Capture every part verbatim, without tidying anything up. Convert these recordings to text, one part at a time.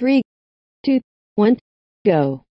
Three, two, one, go.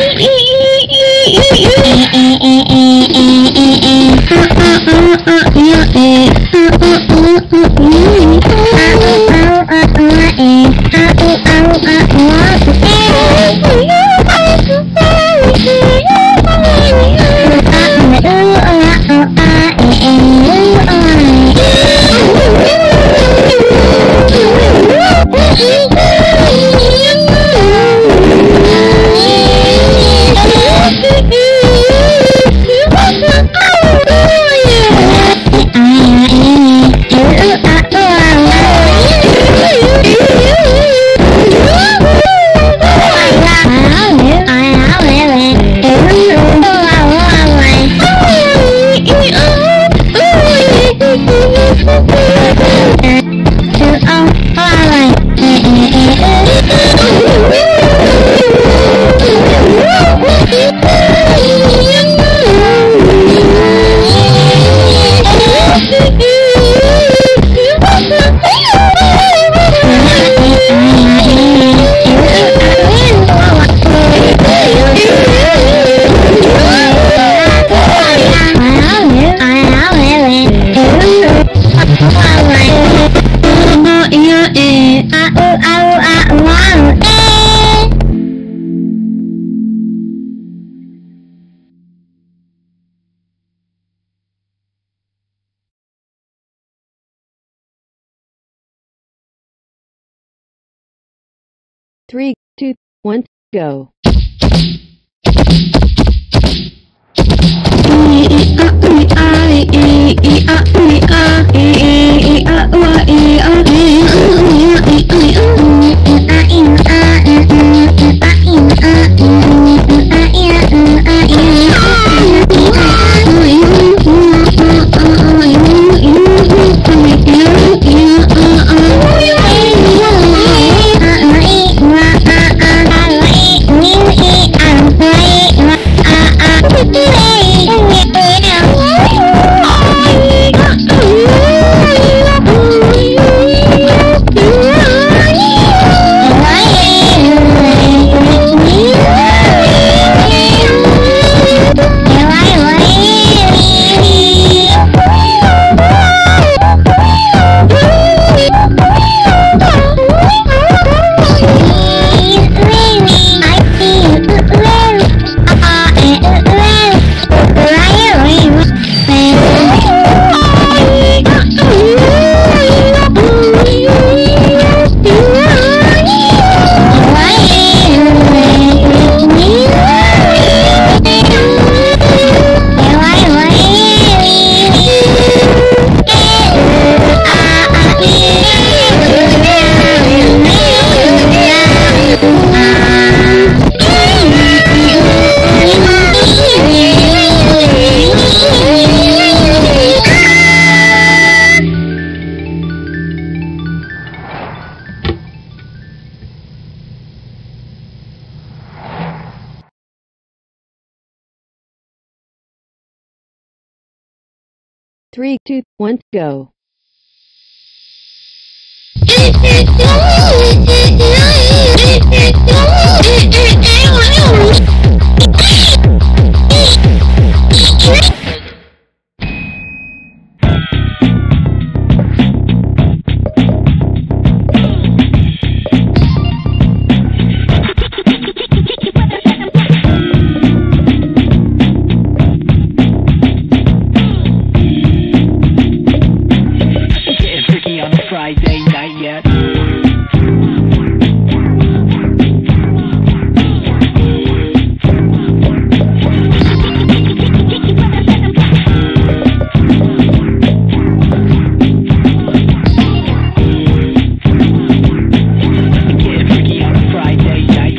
Three, two, one, go. Three, two, one, go. Friday night yet. Get freaky on a Friday night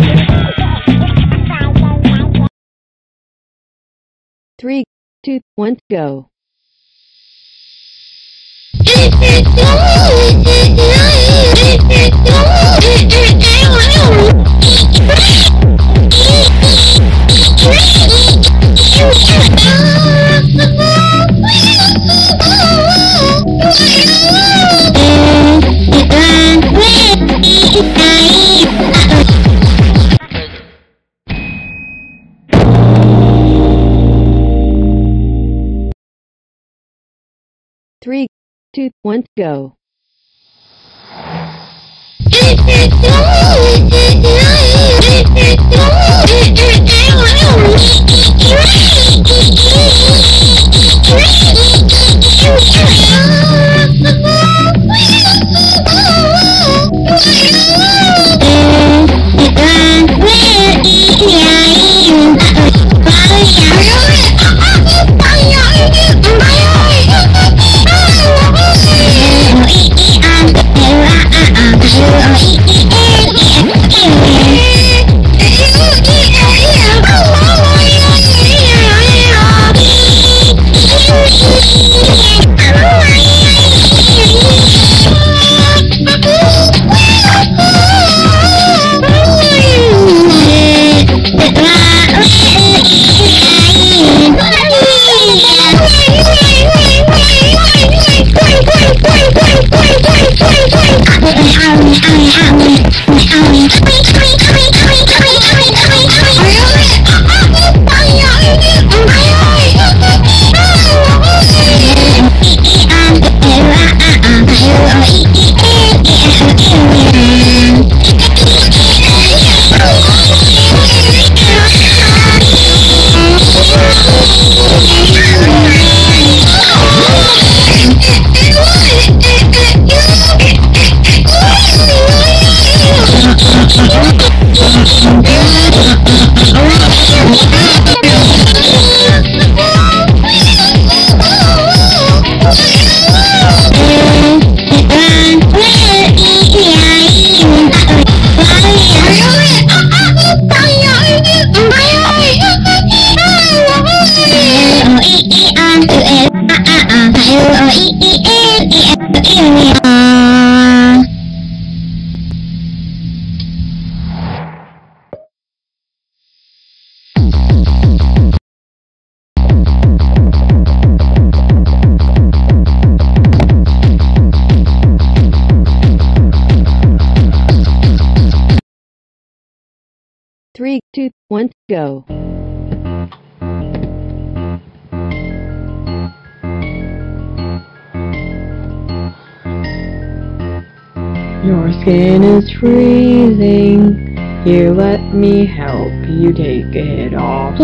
yet. Three, two, one, go. Bye. Three, two, one, go. Three, two, one, go. Your skin is freezing. Here, let me help you take it off.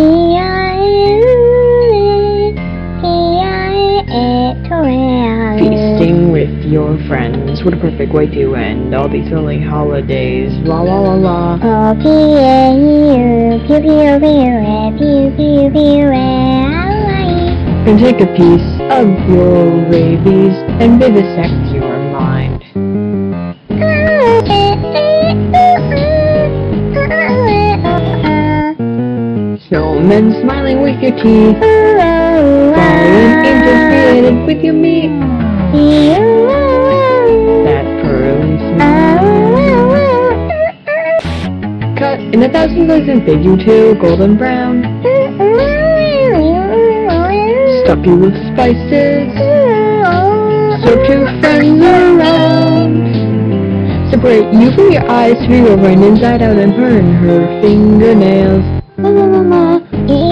Feasting with your friends. What a perfect way to end all these lonely holidays. La la la la. Oh, pew, pew, pew, pew, pew, pew, And take a piece of your rabies and vivisect your mind. Snowmen smiling with your teeth. Fallen angels created with your meat. That pearly smile. Cut in a thousand places, bake you to golden brown. Stuff you with spices. Serve two friends around. Separate you from your eyes, sweep over and inside out and burn her fingernails. La la la la.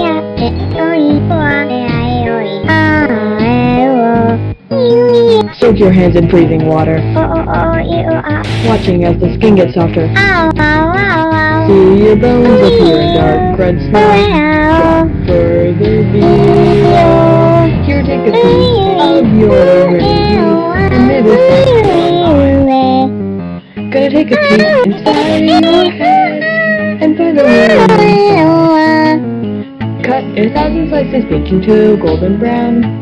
Soak your hands in freezing water, watching as the skin gets softer. See your bones appear in dark red snow. Check further below. Here, take a piece of your rabies and vivisect your mind. Gonna take a peek inside your head and find the worms. Cut in a thousand slices, bake you to golden brown.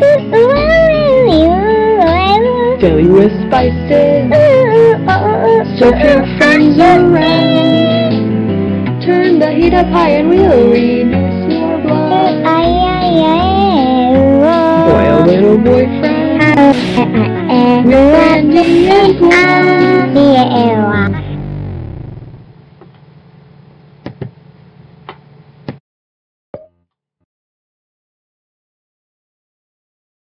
Fill you with spices. Serve your friends around. Turn the heat up high and we'll reduce your blood. Boil little boyfriend with brandy and blood.